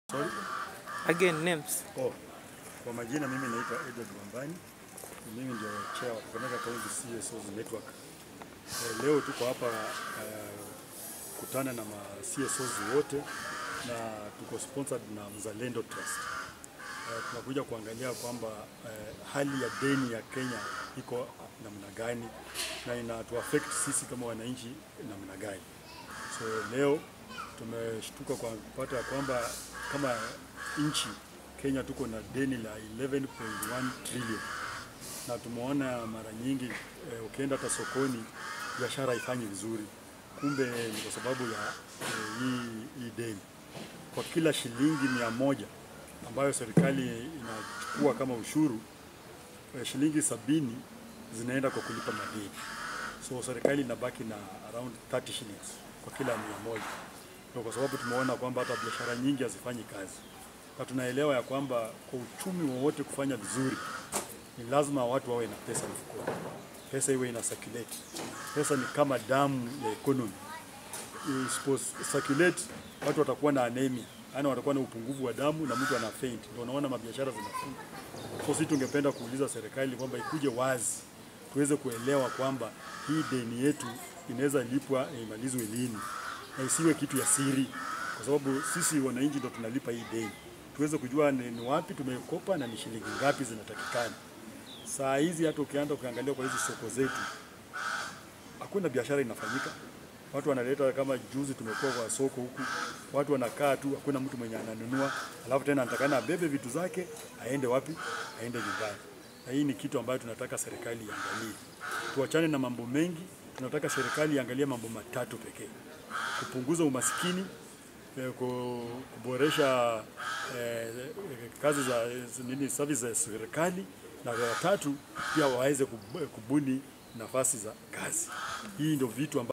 Sorry? Again, names. Oh, kwa majina mimi naitwa Edward Wambani. Mimi ndio chair wa Kakamega County CSOs Network. Leo tuko hapa kutana na ma CSOs wote na tuko sponsored na Mzalendo Trust. Tunakuja kuangalia kwamba hali ya deni ya Kenya iko namna gani na inatu affect sisi kama wananchi namna gani. So leo tumeshtuka kwa kupata kwamba kama nchi Kenya tuko na deni la 11.1 trillion na tumeona mara nyingi ukienda hata sokoni biashara haifanyi vizuri. Kumbe ni kwa sababu ya hii deni. Kwa kila shilingi 100 ambayo serikali inachukua kama ushuru, shilingi 70 zinaenda kwa kulipa madeni. So serikali inabaki na around 30 shillings kwa kila 100. Kwa sababu tumeona kwamba hata biashara nyingi hazifanyi kazi. Na tunaelewa ya kwamba kwa uchumi wowote kufanya vizuri ni lazima watu wawe na pesa mfukoni. Pesa iwe ina circulate. Pesa ni kama damu ya economy. Isipo circulate watu watakuwa na anemia. Yaani watakuwa na upungufu wa damu na mtu ana faint. Ndio unaona mabiashara zinafunga. So sisi tungependa kuuliza serikali kwamba ikuje wazi tuweze kuelewa kwamba hii deni yetu inaweza lipwa imalizwe lini. Na isiwe kitu ya siri, kwa sababu sisi wananchi ndio tunalipa hii deni. Tuweze kujua ni wapi tumekopa na ni shilingi ngapi zinatakikana. Saa hizi hata ukianza kuangalia kwa hizi soko zetu, hakuna biashara inafanyika. Watu wanaleta, kama juzi tumekuwa kwa soko huku, watu wanakaa tu, hakuna mtu mwenye ananunua, alafu tena anatakana abebe vitu zake, aende wapi? Aende nyumbani. Na hii ni kitu ambayo tunataka serikali iangalie. Tuachane na mambo mengi, tunataka serikali iangalie mambo matatu pekee. Kupunguza umaskini, kuboresha kazi za service za serikali, na ya tatu pia waweze kubuni nafasi za kazi. Hii ndio vitu